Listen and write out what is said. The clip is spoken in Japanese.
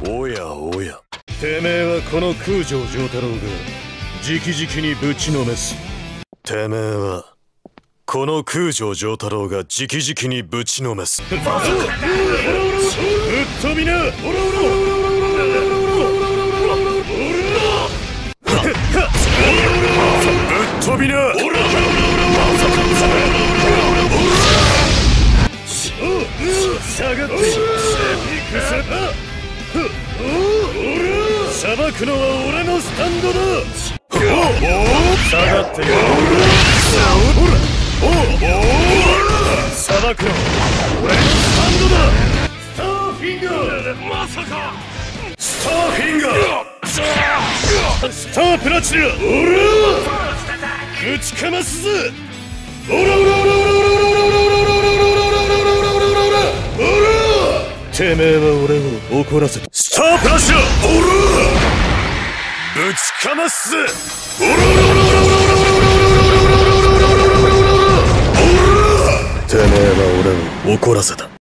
おやおや、 てめえはこの空城城太郎が直々にぶちのめす。 てめえはこの空城城太郎が直々にぶちのめす。 ぶっ飛びな。ぶっ飛びな。 下がってさばくのは俺のスタンドだ。下がってさばくのは俺のスタンドだ。スターフィンガー。まさかスターフィンガー。スタープラチナ。ぶちかますぜ。てめえは俺を怒らせた。 スタープラチナ。ぶちかますぜ。 てめえは俺を怒らせた。